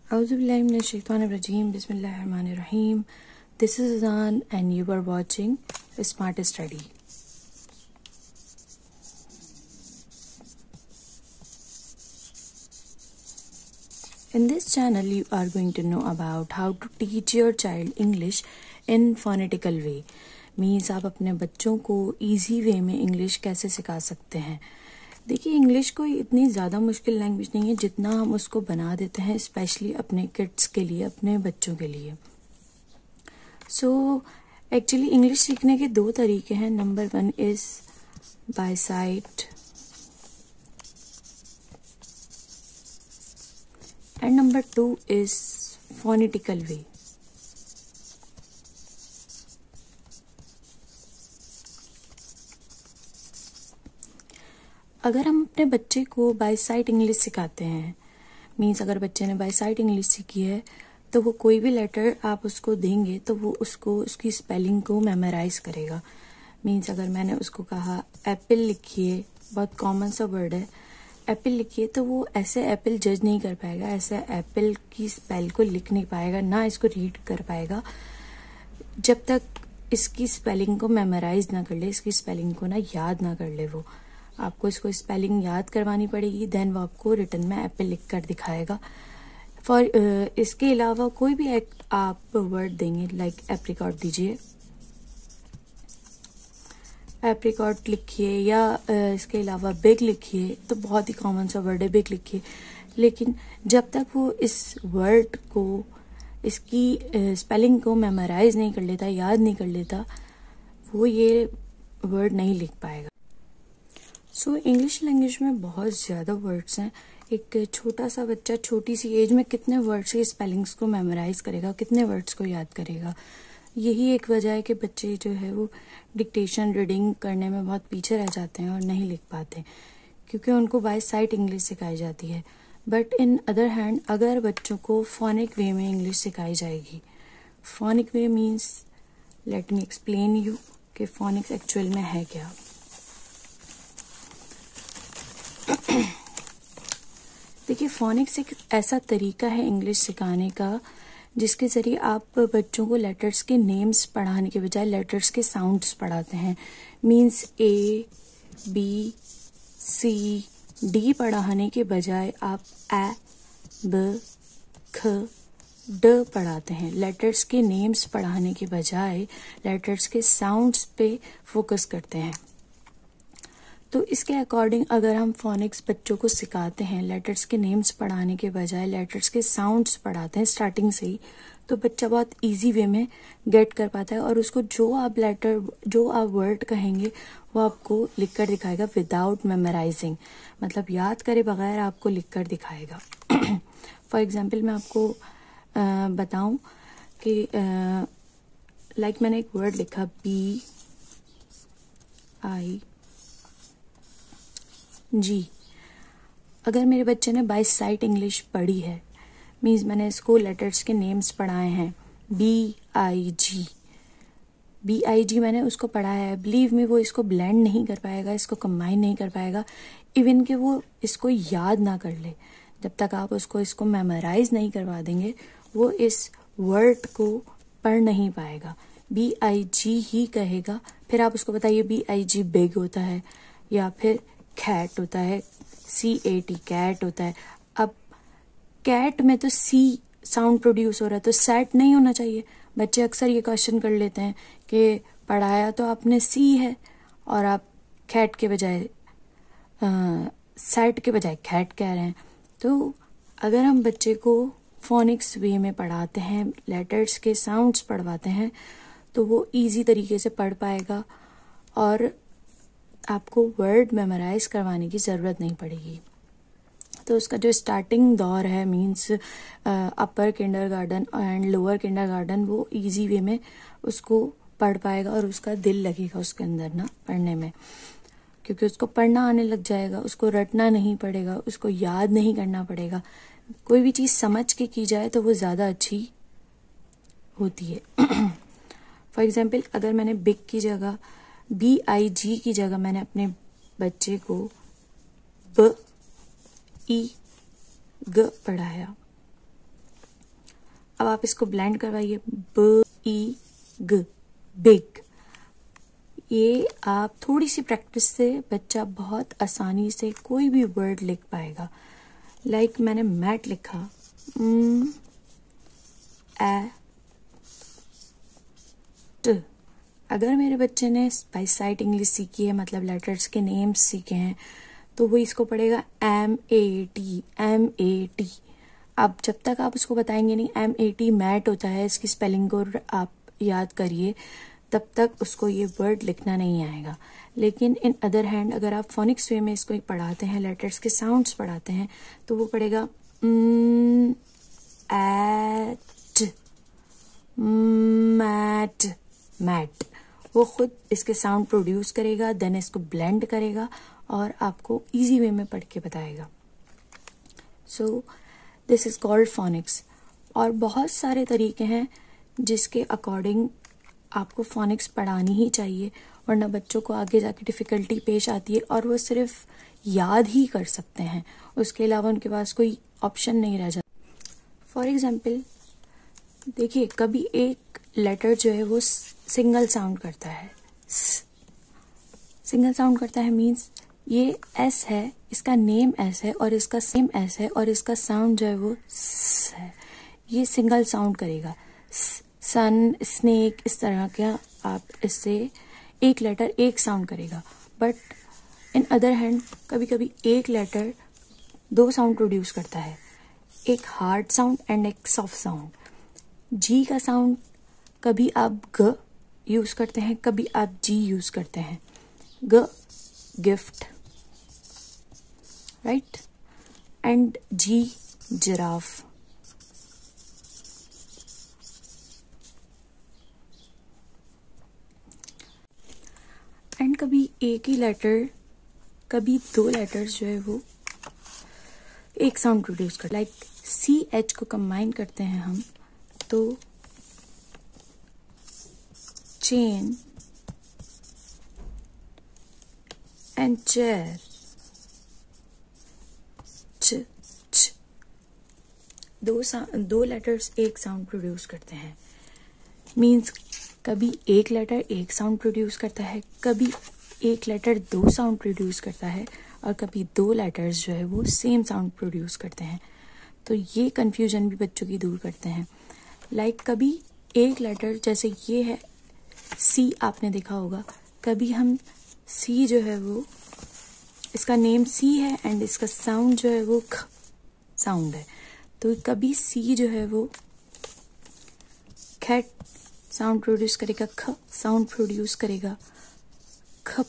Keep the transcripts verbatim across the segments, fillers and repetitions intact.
Auzubillahiminash-shaytanir-rajeem. Bismillahir-rahmanir-rahim. This is Azan and you are watching Smart Study. In this channel you are going to know about how to teach your child English in phonetical way. Means आप अपने बच्चों को easy way में English कैसे सिखा सकते हैं. देखिए, इंग्लिश कोई इतनी ज़्यादा मुश्किल लैंग्वेज नहीं है जितना हम उसको बना देते हैं, स्पेशली अपने किड्स के लिए, अपने बच्चों के लिए. सो एक्चुअली इंग्लिश सीखने के दो तरीके हैं. Number one is by sight and number two is phonetical way. अगर हम अपने बच्चे को बाय साइट इंग्लिश सिखाते हैं, मीन्स अगर बच्चे ने बाय साइट इंग्लिश सीखी है तो वो कोई भी लेटर आप उसको देंगे तो वो उसको उसकी स्पेलिंग को मेमोराइज करेगा. मीन्स अगर मैंने उसको कहा एप्पल लिखिए, बहुत कॉमन सा वर्ड है, एप्पल लिखिए, तो वो ऐसे एप्पल जज नहीं कर पाएगा, ऐसे एप्पल की स्पेल को लिख नहीं पाएगा, ना इसको रीड कर पाएगा जब तक इसकी स्पेलिंग को मेमोराइज ना कर ले, इसकी स्पेलिंग को ना याद ना कर ले. वो आपको इसको स्पेलिंग याद करवानी पड़ेगी, देन वो आपको रिटर्न में एप्पल लिख कर दिखाएगा. फॉर uh, इसके अलावा कोई भी एक आप वर्ड देंगे, लाइक एप्रिकॉट दीजिए, एप्रिकॉट लिखिए, या uh, इसके अलावा बिग लिखिए, तो बहुत ही कॉमन सा वर्ड है, बिग लिखिए. लेकिन जब तक वो इस वर्ड को, इसकी स्पेलिंग uh, को मेमोराइज नहीं कर लेता, याद नहीं कर लेता, वो ये वर्ड नहीं लिख पाएगा. सो इंग्लिश लैंग्वेज में बहुत ज़्यादा वर्ड्स हैं. एक छोटा सा बच्चा छोटी सी एज में कितने वर्ड्स के स्पेलिंग्स को मेमोराइज करेगा, कितने वर्ड्स को याद करेगा. यही एक वजह है कि बच्चे जो है वो डिक्टेशन, रीडिंग करने में बहुत पीछे रह जाते हैं और नहीं लिख पाते, क्योंकि उनको बाय साइट इंग्लिश सिखाई जाती है. बट इन अदर हैंड अगर बच्चों को फोनिक वे में इंग्लिश सिखाई जाएगी, phonic way means, let me explain you कि फोनिक्स एक्चुअल में है क्या. देखिए, फोनिक्स एक ऐसा तरीका है इंग्लिश सिखाने का जिसके ज़रिए आप बच्चों को लेटर्स के नेम्स पढ़ाने के बजाय लेटर्स के साउंड्स पढ़ाते हैं. Means A, B, C, D पढ़ाने के बजाय आप ए, ब, ख, ड पढ़ाते हैं. लेटर्स के नेम्स पढ़ाने के बजाय लेटर्स के साउंड्स पे फोकस करते हैं. तो इसके अकॉर्डिंग अगर हम फोनिक्स बच्चों को सिखाते हैं, लेटर्स के नेम्स पढ़ाने के बजाय लेटर्स के साउंड्स पढ़ाते हैं स्टार्टिंग से ही, तो बच्चा बहुत इजी वे में गेट कर पाता है और उसको जो आप लेटर, जो आप वर्ड कहेंगे वो आपको लिख कर दिखाएगा विदाउट मेमोराइजिंग. मतलब याद करे बगैर आपको लिख कर दिखाएगा. फॉर एग्जाम्पल मैं आपको आ, बताऊं कि लाइक मैंने एक वर्ड लिखा बी आई जी. अगर मेरे बच्चे ने बाय साइट इंग्लिश पढ़ी है, मीन्स मैंने इसको लेटर्स के नेम्स पढ़ाए हैं, B I ji, B I जी मैंने उसको पढ़ा है. बिलीव मी, वो इसको ब्लेंड नहीं कर पाएगा, इसको कंबाइन नहीं कर पाएगा, इवन कि वो इसको याद ना कर ले. जब तक आप उसको इसको मेमोराइज नहीं करवा देंगे, वो इस वर्ड को पढ़ नहीं पाएगा. बी आई जी ही कहेगा. फिर आप उसको बताइए बी आई जी बिग होता है, या फिर कैट होता है, सी ए टी कैट होता है. अब कैट में तो सी साउंड प्रोड्यूस हो रहा है, तो सेट नहीं होना चाहिए. बच्चे अक्सर ये क्वेश्चन कर लेते हैं कि पढ़ाया तो आपने सी है और आप कैट के बजाय सेट के बजाय कैट कह रहे हैं. तो अगर हम बच्चे को फोनिक्स वे में पढ़ाते हैं, लेटर्स के साउंड्स पढ़वाते हैं, तो वो इजी तरीके से पढ़ पाएगा और आपको वर्ड मेमोराइज करवाने की ज़रूरत नहीं पड़ेगी. तो उसका जो स्टार्टिंग दौर है, means upper kindergarten and lower kindergarten, वो इजी वे में उसको पढ़ पाएगा और उसका दिल लगेगा उसके अंदर ना पढ़ने में, क्योंकि उसको पढ़ना आने लग जाएगा, उसको रटना नहीं पड़ेगा, उसको याद नहीं करना पड़ेगा. कोई भी चीज़ समझ के की जाए तो वो ज़्यादा अच्छी होती है. फॉर एग्जाम्पल, अगर मैंने बिग की जगह, बी आई जी की जगह मैंने अपने बच्चे को ब ई ग पढ़ाया, अब आप इसको ब्लेंड करवाइए, ब ई ग, बिग। ये आप थोड़ी सी प्रैक्टिस से बच्चा बहुत आसानी से कोई भी वर्ड लिख पाएगा। लाइक like मैंने मैट लिखा, म, ए, ट। अगर मेरे बच्चे ने बाई साइट इंग्लिश सीखी है, मतलब लेटर्स के नेम्स सीखे हैं, तो वो इसको पढ़ेगा M A T, M A T. अब जब तक आप उसको बताएंगे नहीं एम ए टी मैट होता है, इसकी स्पेलिंग को आप याद करिए, तब तक उसको ये वर्ड लिखना नहीं आएगा। लेकिन इन अदर हैंड अगर आप फोनिक्स वे में इसको पढ़ाते हैं, लेटर्स के साउंड्स पढ़ाते हैं, तो वो पढ़ेगा एट, मैट, मैट। वो खुद इसके साउंड प्रोड्यूस करेगा, देन इसको ब्लेंड करेगा और आपको इजी वे में पढ़ के बताएगा। So this is called phonics. और बहुत सारे तरीके हैं जिसके अकॉर्डिंग आपको फोनिक्स पढ़ानी ही चाहिए, वरना बच्चों को आगे जाके डिफ़िकल्टी पेश आती है और वो सिर्फ याद ही कर सकते हैं, उसके अलावा उनके पास कोई ऑप्शन नहीं रह जाता। फॉर एग्जाम्पल देखिए, कभी एक लेटर जो है वो सिंगल साउंड करता है, सिंगल साउंड करता है मीन्स ये एस है, इसका नेम एस है और इसका सेम एस है और इसका साउंड जो है वो स है। ये सिंगल साउंड करेगा, सन, स्नेक, इस तरह का आप इससे एक लेटर एक साउंड करेगा। बट इन अदर हैंड कभी कभी एक लेटर दो साउंड प्रोड्यूस करता है, एक हार्ड साउंड एंड एक सॉफ्ट साउंड। जी का साउंड कभी आप ग यूज करते हैं, कभी आप जी यूज करते हैं। ग gift, right, and G giraffe. And कभी एक ही लेटर, कभी दो लेटर्स जो है वो एक साउंड प्रोड्यूस कर, लाइक सी एच को कंबाइन करते हैं हम तो चेन एंड चेयर, च, च। दो दो लेटर्स एक साउंड प्रोड्यूस करते हैं, मीन्स कभी एक लेटर एक साउंड प्रोड्यूस करता है, कभी एक लेटर दो साउंड प्रोड्यूस करता है और कभी दो लेटर्स जो है वो सेम साउंड प्रोड्यूस करते हैं। तो ये कन्फ्यूजन भी बच्चों की दूर करते हैं। लाइक like कभी एक लेटर, जैसे ये है सी, आपने देखा होगा, कभी हम सी जो है वो, इसका नेम सी है एंड इसका साउंड जो है वो ख साउंड है, तो कभी सी जो है वो खैट साउंड प्रोड्यूस करेगा, ख साउंड प्रोड्यूस करेगा, ख,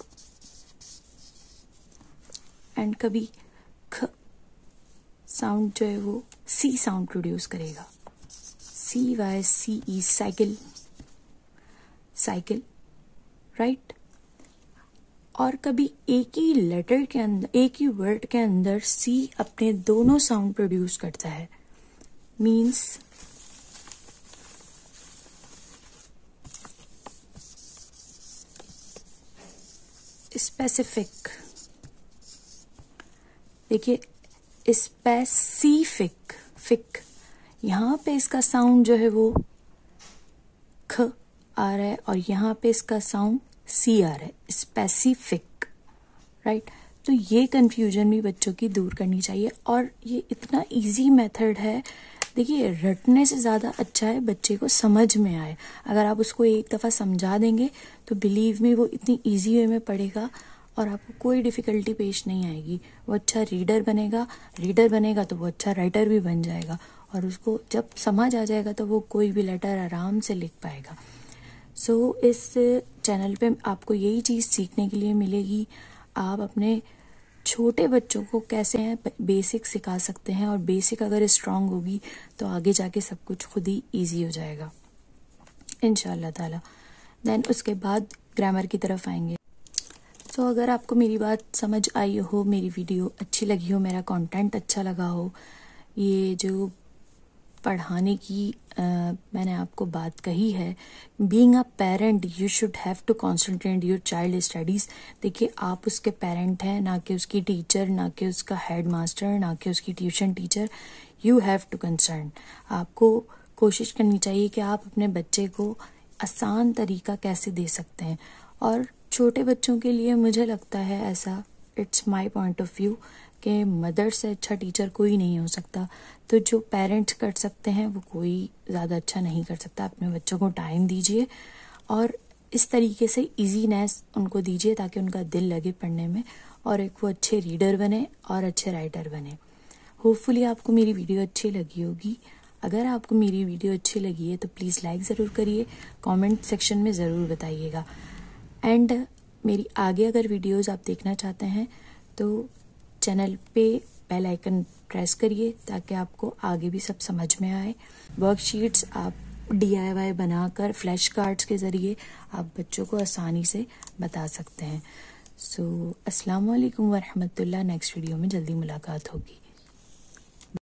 एंड कभी ख साउंड जो है वो सी साउंड प्रोड्यूस करेगा, C Y C E, cycle, cycle, right. और कभी एक ही लेटर के अंदर, एक ही वर्ड के अंदर सी अपने दोनों साउंड प्रोड्यूस करता है, मीन्स स्पेसिफिक। देखिए स्पेसिफिक, फिक, यहाँ पे इसका साउंड जो है वो ख आ रहा है और यहाँ पे इसका साउंड सी आ रहा है, स्पेसिफिक, राइट। तो ये कंफ्यूजन भी बच्चों की दूर करनी चाहिए और ये इतना इजी मेथड है। देखिए रटने से ज़्यादा अच्छा है बच्चे को समझ में आए। अगर आप उसको एक दफ़ा समझा देंगे तो बिलीव मी वो इतनी इजी वे में पढ़ेगा और आपको कोई डिफ़िकल्टी पेश नहीं आएगी। वो अच्छा रीडर बनेगा, रीडर बनेगा तो वो अच्छा राइटर भी बन जाएगा और उसको जब समझ आ जाएगा तो वो कोई भी लेटर आराम से लिख पाएगा। सो so, इस चैनल पे आपको यही चीज़ सीखने के लिए मिलेगी, आप अपने छोटे बच्चों को कैसे हैं बेसिक सिखा सकते हैं और बेसिक अगर स्ट्रांग होगी तो आगे जाके सब कुछ खुद ही इजी हो जाएगा इंशाल्लाह ताला। देन उसके बाद ग्रामर की तरफ आएंगे। सो so, अगर आपको मेरी बात समझ आई हो, मेरी वीडियो अच्छी लगी हो, मेरा कंटेंट अच्छा लगा हो, ये जो पढ़ाने की आ, मैंने आपको बात कही है, being a parent you should have to concentrate your child studies. देखिए आप उसके पेरेंट हैं, ना कि उसकी टीचर, ना कि उसका हेड मास्टर, ना कि उसकी tuition teacher. You have to concern, आपको कोशिश करनी चाहिए कि आप अपने बच्चे को आसान तरीका कैसे दे सकते हैं। और छोटे बच्चों के लिए मुझे लगता है ऐसा, it's my point of view, कि मदर से अच्छा टीचर कोई नहीं हो सकता। तो जो पेरेंट्स कर सकते हैं वो कोई ज़्यादा अच्छा नहीं कर सकता। अपने बच्चों को टाइम दीजिए और इस तरीके से इजीनेस उनको दीजिए ताकि उनका दिल लगे पढ़ने में और एक वो अच्छे रीडर बने और अच्छे राइटर बने। होपफुली आपको मेरी वीडियो अच्छी लगी होगी। अगर आपको मेरी वीडियो अच्छी लगी है तो प्लीज़ लाइक ज़रूर करिए, कमेंट सेक्शन में ज़रूर बताइएगा। एंड मेरी आगे अगर वीडियोस आप देखना चाहते हैं तो चैनल पे बेल आइकन प्रेस करिए ताकि आपको आगे भी सब समझ में आए। वर्कशीट्स आप डी आई वाई बनाकर फ्लैश कार्ड्स के ज़रिए आप बच्चों को आसानी से बता सकते हैं। सो अस्सलाम वालेकुम वरहमतुल्लाह। नेक्स्ट वीडियो में जल्दी मुलाकात होगी।